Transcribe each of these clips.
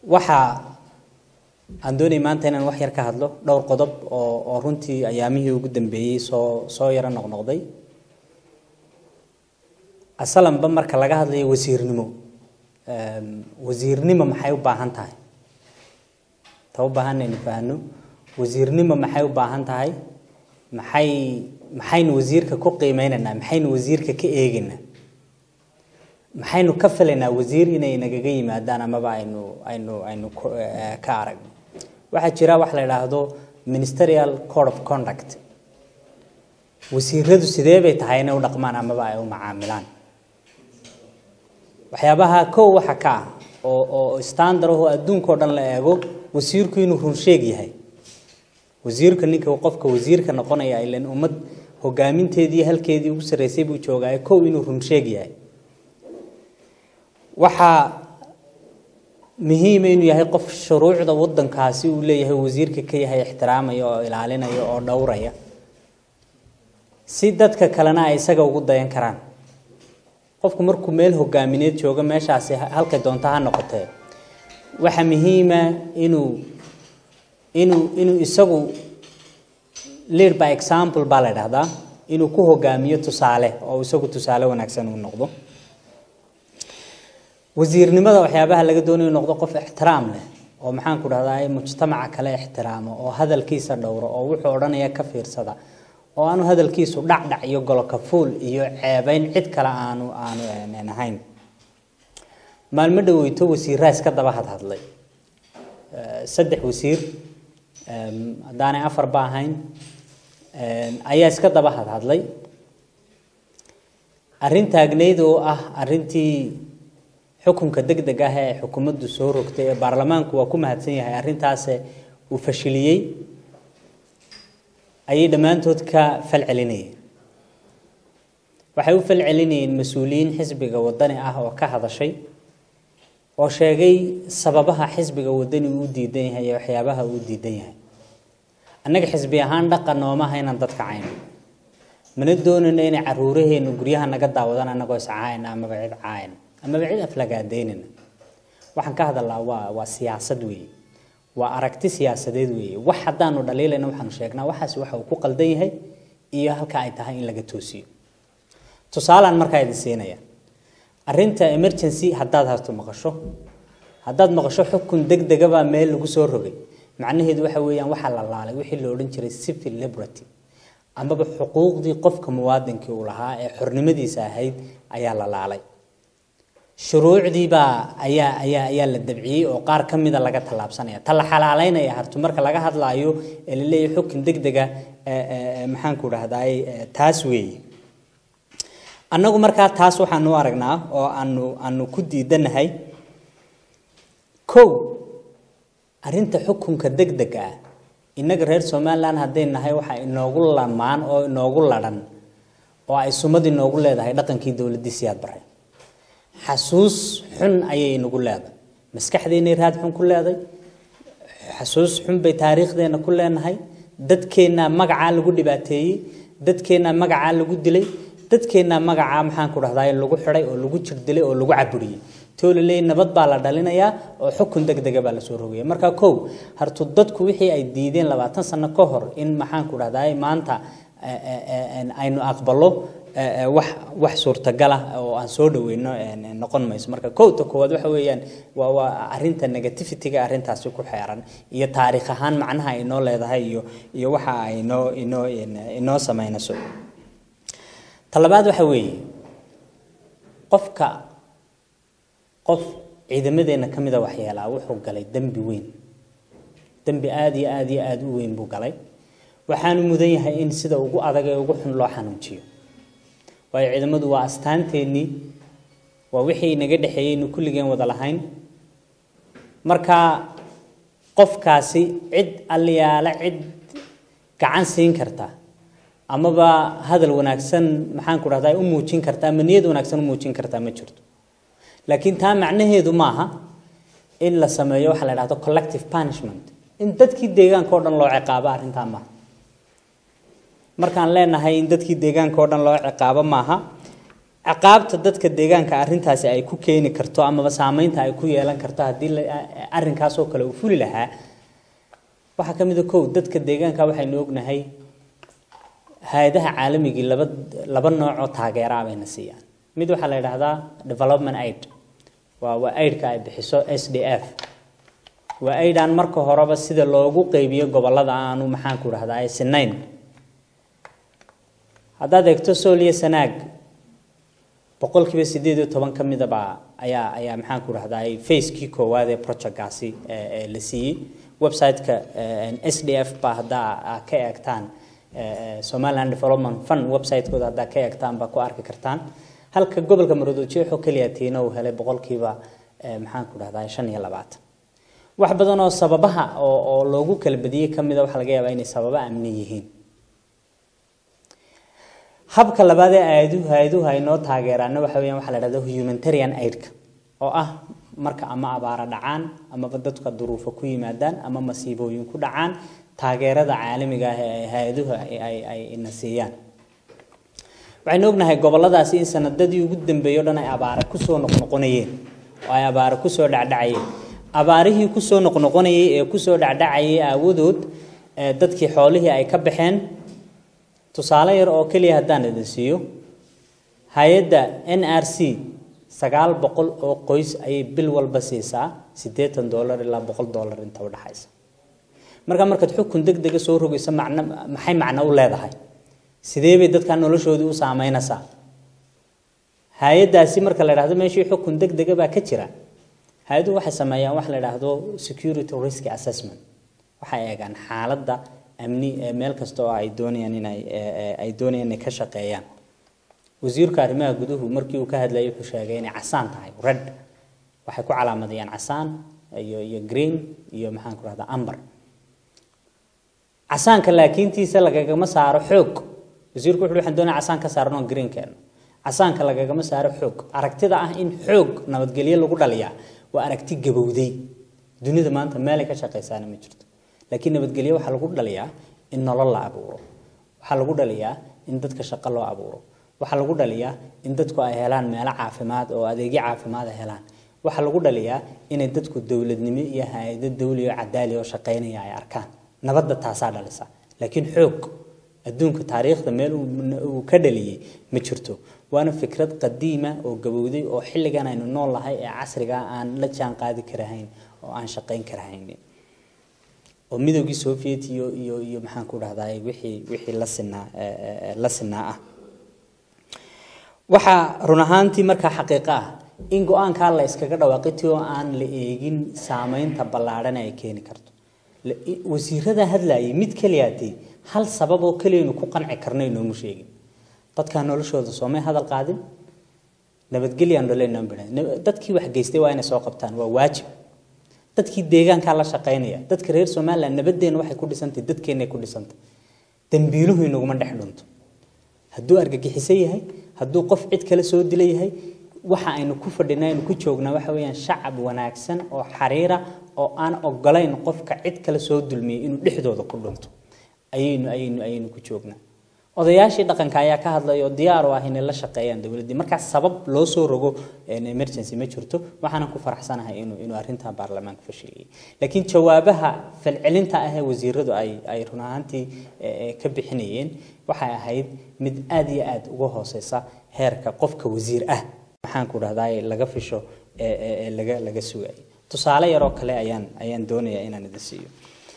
waxa aan doonay maanta inaan wax yar ka hadlo dhowr qodob oo runtii ayaamihii ugu dambeeyay soo yara noqnoqday asalanba marka laga hadlayo wasiirnimo maxay u baahan tahay taw baahan in faahno wasiirnimo maxay u baahan tahay maxaynu wasiirka ku qiimeynaa maxaynu wasiirka ka eegaynaa maxaynu ka filaynaa wasiir inay nagaga yimaadaan ama aynu ka arag waxa jira wax la yiraahdo ministerial code of conduct wasiiradu sidee bay tahay inay u dhaqmaan ama ay u macaamilaan waxyaabaha koow waxa ka oo standard oo adduunka oo dhan la eego wasiirku inuu run sheeg yahay wasiirka ninka qofka wasiirka noqonaya ilaan ummad hogaaminteedii halkeedii ugu sareysay buu joogaa koow inuu run sheeg yahay waxa muhiim inuu yahay qof shuruucda wadankaasi uu leeyahay wasiirka ka yahay ixtiraamayo oo ilaalinayo oo dhowraya si dadka kalena ay isaga ugu dayan karaan qofku markuu meel hogaamineed jooga meeshaasi halka doonta ha noqotee waxa muhiim ah inuu isagu lead by example baa la yiraahdaa inuu ku hogaamiyo tusaale oo isagu tusaale wanaagsan uu noqdo wasiirnimada waxyaabaha laga doonayo noqdo qof ixtiraam leh oo maxaan ku dhahdaa mujtamaca kale ixtiraamo oo hadalkiisa dhowro oo wuxuu oranaya ka fiirsada oo aanu hadalkiisu dhacdhac iyo golka fuul iyo ceebayn cid kale aanu ahayn maalmo dhaweyto wasiiraas ka daba hadlay saddex wasiir hadaan afar baahayn ayaa iska daba hadlay arin taagneyd oo ah arintii xukunka degdeg ah ee xukuumaddu soo rogtay ee baarlamaanku waa ku mahadsan yahay arintaas uu fashiliyay ay dhamaantood ka falcelinayeen waxay u falcelinayeen mas'uuliyiin xisbiga wadani ah oo ka hadashay oo sheegay sababaha xisbiga wadani uu diidan yahay waxyaabaha uu diidan yahay annaga xisbi ahaan dhaqan oo ma haynan dadka cayno mana doonayno in caruuraheenu guryaha naga daawadaan anagoo saacayna ama cid caayna ama cid aflagaadeynina waxaan ka hadalaa waa siyaasad weeye waa aragti siyaasadeed weeye wax hadaanu dhaliilayna waxaan sheegnaa waxaas waxa uu ku qaldan yahay iyo halka ay tahay in laga toosiyo tusaalaan markaa idin siinaya arinta emergency hadaad maqasho xukun degdeg ah meel lagu soo rogay macnaheedu waxa weeyaan waxa la laalay wixii loo oran jiray civil liberty ama xuquuqdii qofka muwaadinka uu lahaa ee xornimadiisa ahayd ayaa la laalay shuruucdii ayaa la dabciyay oo qaar kamida laga talaabsanaya tal xalaaleynaya hartu marka laga hadlaayo leeyahay xukun degdeg ah maxaan ku dhahday taas weey annagu marka taas waxaan u aragnaa oo aanu ku diidanahay arinta xukunka degdega ah inaga reer Soomaaliland hadeenahay waxa inoogu lamaan oo inoogu ladan oo ay sumadii inoogu leedahay dhaqankii dawladda siyaad baray xasuus xun ayay inagu leedahay maskaxdeena raad xun ku leedahay xasuus xun bay taariikhdeena ku leenahay dadkeena magaca lagu dhibaateeyay dadkeena magaca lagu dilay dadkeena magaca maxaan ku dhahdaa lagu xiray oo lagu jirdilay oo lagu caburiyay toolay nabad baa la dhalinayaa oo xukun degdeg ah baa la soo rogay marka hartu dadku wixii ay diideen 20 sano ka hor in maxaan ku dhahdaa maanta aynu aqbalo wax suurtagal ah oo aan soo dhaweyno noqon mayso marka koowaad waxa weeyaan waa arinta negativity-ga arintaasi ku xeeran iyo taariikh ahaan macnaha ay noo leedahay iyo waxa ay inoo sameynayso talabaad waxa weeye qof ciidamadeena kamida waxyeelaa wuxuu galay dambi weyn dambi aad u weyn buu galay waxaan mudan yahay in sida ugu adag ee ugu xun loo xanuujiyo way ciidamadu waa astaanteeni waa wixii naga dhaxeeyay in kulligeen wada lahayn marka qofkaasi cid aliyaala cid gacan siin karta ama ba hadal wanaagsan maxaan ku dhahdaa u muujin karta ama niyad wanaagsan u muujin karta ma jirto laakiin taa macnaheedu maaha in la sameeyo waxa la yiraahdo collective punishment in dadkii deegaanka oo dhan loo ciqaabo arinta maaha markaan leenahay in dadkii deegaanka oo dhan loo ciqaabo maaha عقابة dadka deegaanka arrintaasi ay ku keeni karto ama saameynta ay ku yeelan karto hadii arrinkaas oo kale uu fuli lahaa waxa kamid ah dadka deegaanka waxaynu ognahay hay'adaha caalamiga laba nooc oo taageero ah bayna siiyaan mid waxa la yiraahdaa development aid waa aid-ka ay bixiso SDF waa aid-aan marka horeba sida loogu qaybiyo gobolada aanu maxaan ku raahdaa ay sinayn hadda eegto Soomaaliya sanaag boqolkiiba 18 kamid ah ayaa maxaan ku raahdaa ay face-kii koowaad ee project-gaasi la siiyay website-ka SDF ba hadda ka eegtaan Somaliland Development Fund website-kooda hadda ka eegtaan ba ku arki kartaan halka gobolka Maroodijeexo kaliya tiina uu helay boqolkiiba maxaan ku raahdaa 25 wax badan oo sababaha oo loogu kala badiyay kamid ah waxa laga yaabaa inay sababa amni yihiin habka labaad ee hay'aduhu ay noo taageeraan waxa weeyaan waxa la yiraahdo humanitarian aid oo ah marka ama abaara dhacaan ama dadka duruufo ku yimaadaan ama masiibooyin ku dhacaan taageerada caalamiga ah ee hay'aduhu ay inasiiyaan waxaan ognahay goboladaasi in sanadadii ugu dambeeyay dhan ay abaara ku soo noqnoqonayeen oo ay abaara ku soo dhacdhacayeen abaarihii ku soo noqnoqonayay ee ku soo dhacdhacayay awoodood dadkii xoolihii ay ka baxeen tusaale yar oo kaliya hadaan idin siiyo hay'adda NRC 900 oo qoys ay bil walba siisaa $80 ilaa $100 inta u dhaxaysa markaad xukun degdeg ah soo rogayso maxay macna u leedahay sidee bay dadka noloshooda u saameynaysaa hay'adaasi marka la yiraahdo meeshii xukun degdeg ah ka jira hay'adu waxay sameeyaan wax la yiraahdo security risk assessment waxay eegaan xaaladda amni meel kasta oo ay doonayaan inay ka shaqeeyaan wasiirka arrimaha guduhu markii uu ka hadlayay wuxuu sheegay inay casaan tahay red waxay ku calaamadayaan casaan iyo green iyo maxaan ku raahdaa amber casaanka laakiintiisa lagagama saaro xoog wasiirku wuxuu waxaan doonayaa casaan ka saarno green keeno casaanka lagagama saaro xoog aragtida ah in xoog nabadgelyo lagu dhaliyaa waa aragti gabowday dunida maanta meel ay ka shaqeysana ma jirto laakiin nabadgelyo waxa lagu dhaliyaa in nolol la abuuro waxa lagu dhaliyaa in dadka shaqo loo abuuro waxa lagu dhaliyaa in dadku ay helaan meel caafimaad oo adeegyo caafimaad helaan waxa lagu dhaliyaa in dadku dawladnimo iyo hay'ado dawli oo cadaali oo shaqeynaya ay arkaan nabadda taasa dhalisa laakiin xoog adduunka taariikhda meel uu ka dhaliyay ma jirto waana fikrad qadiima oo gabowday oo xilligan aynu noolahay ee casriga aan la jaan qaadi karahayn oo aan shaqeyn karahayn oo midowgii Soviet iyo maxaan ku raahdaa wixii la sinaa ah waxa run ahaantii marka xaqiiqo ah in go'aanka la iskaga dhawaaqay oo aan la eegin saameynta ballaaran ay keeni karto wasiirada hadlayay mid kaliyaatay hal sabab oo kaliya ku qanci karnay inuu sheegin dadka noloshooda Soomaaliya hadal qaadin nabadgelyo aan dhalay dadkii wax geystay waa inay soo qabtaan waa waajib dadkii deegaanka la shaqeynaya dadka reer Soomaaliland nabadeena waxay ku dhisantay dadkeena ku dhisantay dambiiluhu inaguma dhaxdhunto hadduu argagixisay yahay hadduu qof cid kale soo dilay yahay waxa aynu ku fadhinaa ku joognaa waxa weeyaan shacab wanaagsan oo xariira oo aan ogolayn qofka cid kale soo dulmiyay inuu dhixdooda ku dhunto ayaynu ku joognaa odayaashii dhaqanka ayaa ka hadlay oo diyaar u ah inay la shaqeeyaan dawladda marka sabab loo soo rogo emergency ma jirto waxaan ku faraxsanahay inuu arrinta baarlamaanka fashiliyay laakiin jawaabaha falcelinta ah ee wasiiradu ay run ahaantii ka bixinayeen waxay ahayd mid aad iyo aad uga hooseysa heerka qofka wasiir ah waxaan ku raahdaa laga fisho laga sugay tusaale yar oo kale ayaan doonayaa inaan idin siiyo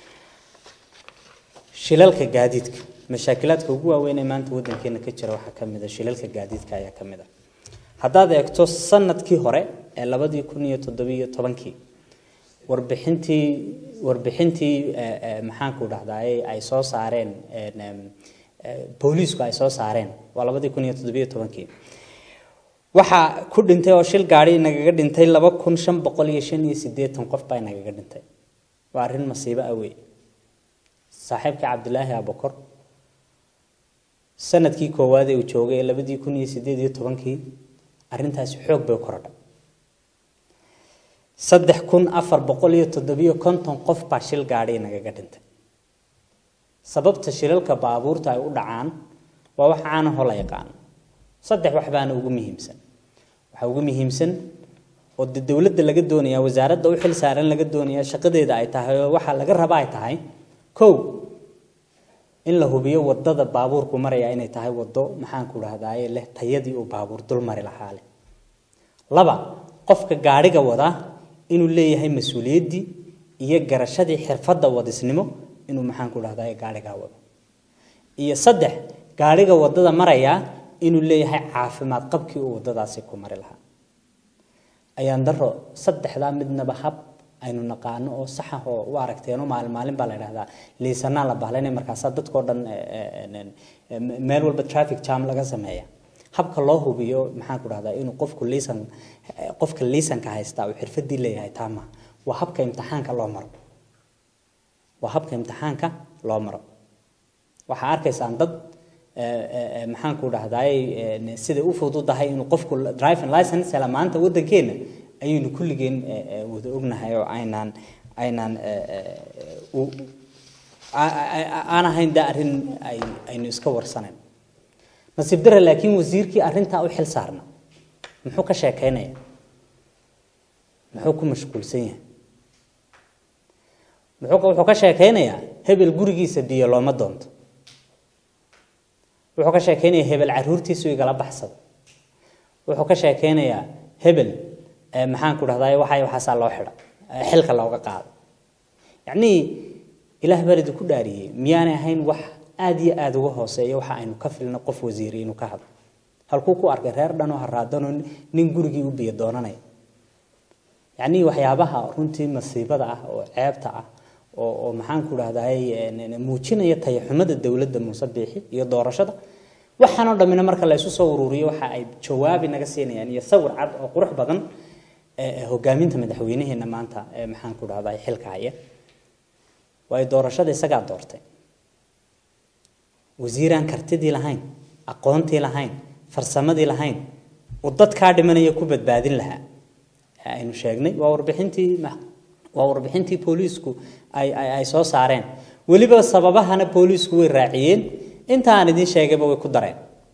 shilalka gaadiidka mashaakilaadka ugu waaweyn ee maanta wadankeena ka jira waxa kamid ah shilalka gaadiidka ayaa kamid ah haddaad eegto sanadkii hore ee 2017 warbixintii maxaan ku raahdaa ay soo saareen booliisku ay soo saareen waa 2017 waxa ku dhintay oo shil gaari nagaga dhintay 2585 qof baa nagaga dhintay waa arrin masiibo ah weey saaxiibka Cabdulaahi Abukar sanadkii koowaad ee uu joogay 2018 arrintaas xoog bay korodhay 3450 qof baa shil gaari nagaga dhintay sababta shilalka baabuurta ay u dhacaan waa wax aan hol yaqaan saddex wax baan ugu muhiimsan waxa ugu muhiimsan oo dawladda laga doonayaa wasaaradda u xil saaran laga doonayaa shaqadeeda ay tahay waxa laga rabaa ay tahay kow in la hubiyo wadada baabuurku maraya inay tahay wado maxaan ku raahdaa leh tayadii oo baabuur dul mari lahaa leh laba qofka gaariga wada inuu leeyahay mas'uuliyadii iyo garashadii xirfadda wadisnimo inuu maxaan ku raahdaa gaariga wado iyo saddex gaariga wadada maraya inuu leeyahay caafimaad qabkii uu wadadaasi ku mari lahaa ayaan daro saddexda midnaba hab aynu naqaano oo sax ah oo aragteeno maalin baa la yiraahdaa liisanaa la bahlanay markaas dadkoo dhan meel walba traffic jam laga sameeyaa habka loo hubiyo maxaan ku raahdaa inuu qofka liisanka haysta uu xirfadii leeyahay taama waa habka imtixaanka loo maro waxa arkaysaan dad maxaan ku raahdaa sida u fududahay inuu qofku driving license la maanta wadankeena ayuu kulligeen wada ognahay oo aynaan ana hayn daarin aynu iska warsanay nasiib darro laakiin wasiirkii arinta u xil saarna muxuu ka sheekeynaya muxuu ku mashquulsan yahay wuxuu ka sheekeynaya hebel gurigiisa biyo looma doonto wuxuu ka sheekeynaya hebel caruurtiisu igala baxsado wuxuu ka sheekeynaya hebel maxaan ku raahdaa waxa loo xidha xilka looga qaado yani ilaah baridu ku dhaariyay miyaanay ahayn wax aad iyo aad uga hooseeyo waxa aynu ka filno qof wasiir inuu ka hadlo halkuu ku arkay reer dhan oo haraadano nin gurigii u biyo doonanay yani waxyaabaha runtii masiibada ah oo ceebta ah oo maxaan ku raahdaa muujinaya tayaxumada dawladda Muuse Biixi iyo doorashada waxaana dhamina marka la isu soo ururiyo waxa ay jawaabi naga siinayaan iyo sawir cad oo qurux badan hogaaminta madaxweynaheena maanta maxaan ku raahdaa xilka haya way doorashada isaga doortay wasiiraan kartidii lahayn aqoontii lahayn farsamadii lahayn oo dadka dhimanaya ku badbaadin lahaa aynu sheegnay waa warbixintii booliisku ay soo saareen waliba sababahana booliisku way raaciyeen inta aan idin sheegayba way ku dareen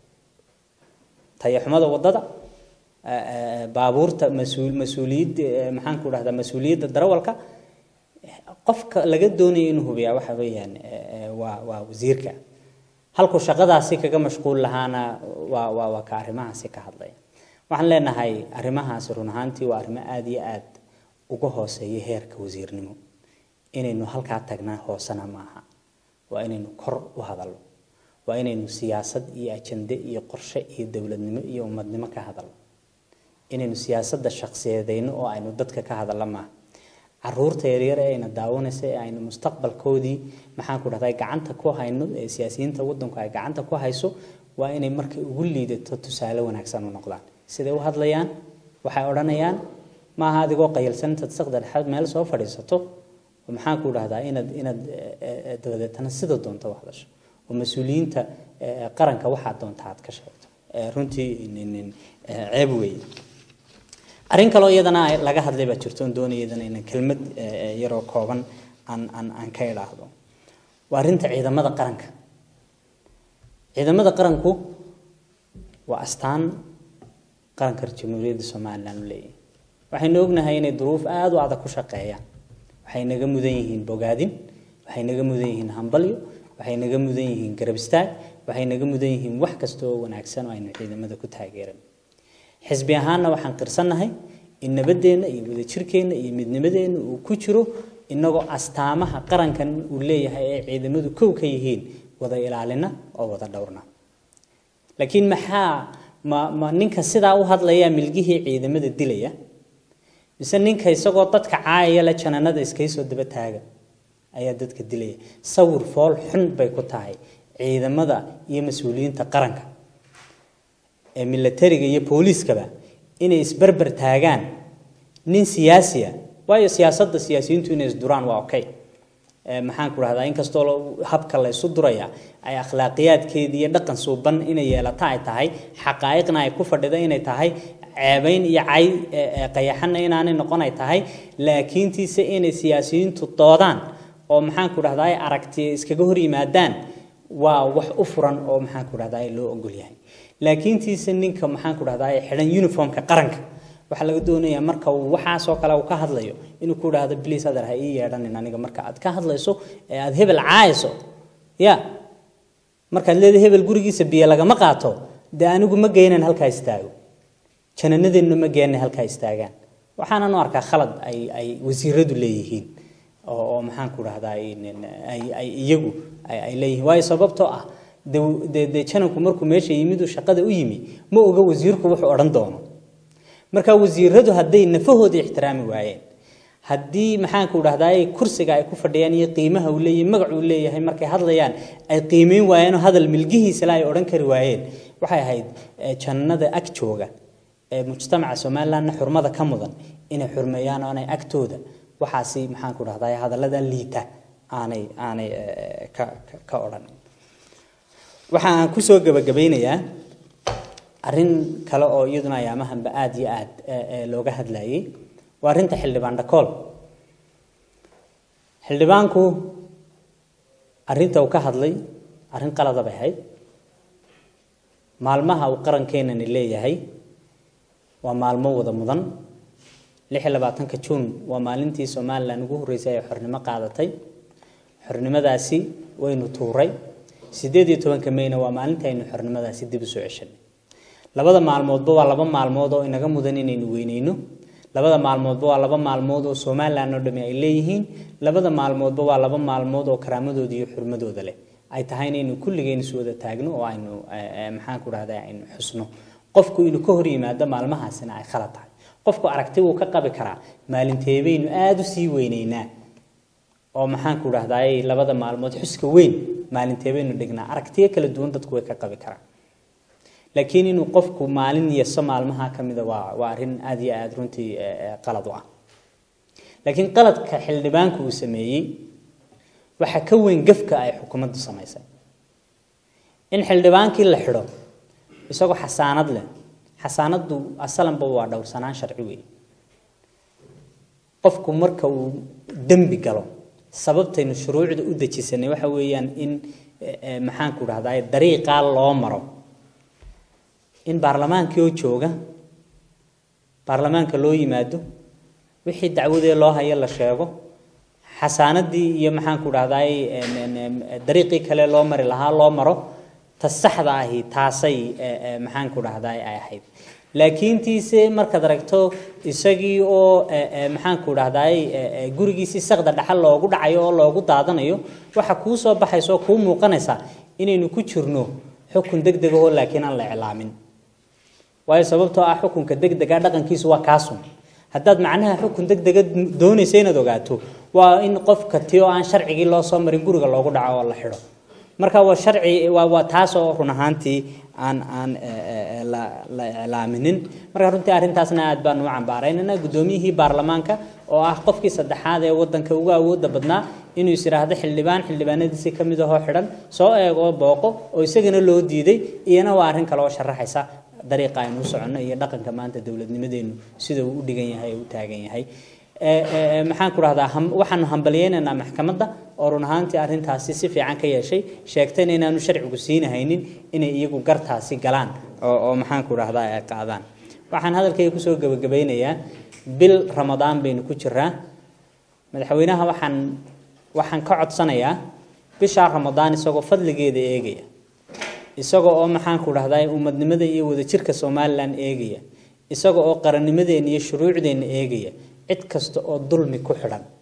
tayaxumada wadada baabuurta mas'uuliyad maxaan ku raahdaa mas'uuliyadda darawalka qofka laga doonayo inuu hubiyo waxa weeyaan waa wasiirka halku shaqadaasi kaga mashquul lahaana waa ka arimahaasi ka hadlay waxaan leenahay arimahaas run ahaantii waa arimo aad iyo aad uga hooseeya heerka wasiirnimo inaynu halka tagnaa hoosana maaha waa inaynu kor u hadalno waa inaynu siyaasad iyo ajende iyo qorshe iyo dawladnimo iyo ummadnimo ka hadalno inaynu siyaasadda shakhsiyadeeno oo aynu dadka ka hadalno maaha caruurta yaryar ee ayna daawanaysa aynu mustaqbalkoodii maxaan ku raahdaa gacanta ku hayno ee siyaasiyiinta wadanku ay gacanta ku hayso waa inay markay ugu liidato tusaale wanaagsan u noqdaan sidee u hadlayaan waxay oranayaan ma aha adigoo qayilsan tadsaaqdan xad meel soo fadhiisato maxaan ku raahdaa inaad dawladana sida doonto wax hadasho oo mas'uuliyiinta qaranka waxa doonta aad ka sheegto runtii ceeb weey arin kale oo iyadana laga hadlay ba jirto doonayadana in kelmad yar oo kooban aan ka ilaahdo waa arinta ciidamada qaranku waa astaan qaranka Jamhuuriyadda Soomaaliland leeyahay waxaynu ognahay inay duruuf aad u adag ku shaqeeyaan waxay naga mudan yihiin bogaadin waxay naga mudan yihiin hambalyo waxay naga mudan yihiin garab istaag waxay naga mudan yihiin wax kasta oo wanaagsan oo aynu ciidamada ku taageerano xisbi ahaana waxaan qirsanahay in nabadeena iyo wadajirkeena iyo midnimadeena uu ku jiro inagoo astaamaha qarankan uu leeyahay ee ciidamadu kow ka yihiin wada ilaalina oo wada dhowrna laakiin ma ninka sidaa u hadlaya milgihii ciidamada dilaya mise ninka isagoo dadka caayaya la jananada iska soo daba taaga ayaa dadka dilaya sawir fool xun bay ku tahay ciidamada iyo mas'uuliyiinta qaranka ee militariga iyo booliiskaba inay isbarbar taagaan nin siyaasi ah waayo siyaasadda siyaasiyiintu inay isduraan waa okay maxaan ku raahdaa in kastoo habka la isu duraya ay akhlaaqiyadkeedii iyo dhaqan suuban inay yeelato ay tahay xaqaa'iqna ay ku fadhida inay tahay ceebayn iyo cay qayaxana inaanay noqon ay tahay laakiin tiise inay siyaasiyiintu doodaan oo maxaan ku raahdaa aragti iskaga hor yimaadaan waa wax u furan oo maxaan ku raahdaa loo ogol yahay laakiin tiisa ninka maxaan ku dhahdaa xidhan uniformka qaranka waxa laga doonayaa marka uu waxa soo kale uu ka hadlayo inuu ku dhahdo please hadar ha ii yeedhanin aniga marka aad ka hadlayso ee aad hebel caayso ya marka leedahay hebel gurigiisa biyo laga ma qaato de anigu ma geenan halka istaago jananadeenu ma geenan halka istaagaan waxaan aanu arkaa khalad ay wasiiradu leeyihiin oo maxaan ku dhahdaa ay iyagu ay leeyihiin way sababtoo ah de jananku markuu meesha yimid oo shaqada u yimi ma oga wasiirku wuxuu oran doono marka wasiiradu haday nafahooda ixtiraami waayeen hadii maxaan ku dhahdaa kursiga ay ku fadhiyaan iyo qiimaha uu leeyahay magac uu leeyahay markay hadlayaan ay qiimeyn waayeen hadal milgihiisa la ay oran kari waayeen waxay ahayd jannada ag jooga ee mujtamaca Soomaaliland xurmada ka mudan inay xurmeeyaan oo ay agtooda waxaasi maxaan ku dhahdaa hadallada liita aanay ka oran waxaan ku soo gabagabeynayaa arrin kale oo iyaduna ayaamahanba aad iyo aad looga hadlayay waa arinta xildhibaan Dhakool xildhibaanku arinta uu ka hadlay arrin qalad ah bay maalmaha uu qarankeena leeyahay waa maalmo wada mudan 26 Juun waa maalintii Soomaaliland ugu horeysay ee xornimo qaadatay xornimadaasi waynu tuuray 18 Mayna waa maalintii aynu xornimadaasi dib u soo ceshanay labada maalmoodba waa laba maalmood oo inaga mudan inaynu weyneyno labada maalmoodba waa laba maalmood oo Soomaaliland oo dhami ay leeyihiin labada maalmoodba waa laba maalmood oo karaamadooda iyo xurmadooda leh ay tahay inaynu kulligeen soo wada taagno oo aynu maxaan ku raahdaa aynu xusno qofku inuu ka hor yimaado maalmahaasina ay khalad tahay qofku aragti uu ka qabi karaa maalinteebaynu aad u sii weyneynaa oo maxaan ku raahdaa labada maalmood xuska weyn maalinteebaynu dhignaa aragtiyo kala duwan dadku way ka qabi karaan laakiin inuu qofku maalin iyo maalmaha kamida waa arin aad iyo aad runtii qalad ah laakiin qaladka xildhibaanku uu sameeyay waxa ka weyn gafka ay xukuumaddu sameysay in xildhibaankii la xiro isagoo xasaanad leh xasaanadu asalanba waa dhowrsanaan sharci weyn qofku marka uu dambi galo sababtaynu shuruucda u dejisanay waxa weeyaan in maxaan ku dhahdaa dariiqa loo maro in baarlamaankii oo jooga baarlamaanka loo yimaado wixii dacwadee loo hayo la sheego xasaanadii iyo maxaan ku dhahdaa dariiqii kale loo mari lahaa loo maro tasaxda ahi taasay maxaan ku dhahdaa ay ahayd laakiin tiise marka aragto isagii oo maxaan ku dhahdaa gurigiisa saqda dhaxal loogu dhacayo oo loogu daadanayo waxa ku soo baxayso ku muuqanaysa inaynu ku jirno xukun degdeg ah laakiin aan la iclaamin way sababtoo ah xukunka degdega dhaqankiisu waa kaasun haddaad macnaha xukun degdeg doonayso inaad ogaato waa in qofka tiyo aan sharcigi loo soo marin guriga loogu dhaco oo la xiro marka waa sharci waa taas oo run ahaantii aan la iclaaminin marka runtii arintaasna aad baan u cambaaraynaa gudoomiyihii baarlamaanka oo ah qofkii saddexaad ee wadanka ugu awoodda badnaa inuu isiraahdo xildhibaanadiisa kamid ah oo xidhan soo eego booqo oo isagana loo diiday iyana waa arin kale oo sharaxaysa dariiqa aynu socono iyo dhaqanka maanta dawladnimadeenu sida uu u dhigan yahay oo u taagan yahay maxaan ku raahdaa waxaan hambalyeynaa maxkamadda oo run ahaantii arintaasi si fiican ka yeeshay sheegtayna inaanu sharcigu siinahaynin inay iyagu gartaasi galaan oo maxaan ku raahdaa ay qaadaan waxaan hadalkayga ku soo gabagabeynayaa bil Ramadaan baynu ku jiraa madaxweynaha waxaan ka codsanayaa bisha Ramadaan isagoo fadligeeda eegaya isagoo oo maxaan ku dhahdaa ummadnimada iyo wadajirka Soomaaliland eegaya isagoo oo qarannimadeena iyo shuruucdeena eegaya cid kasta oo dulmi ku xidhan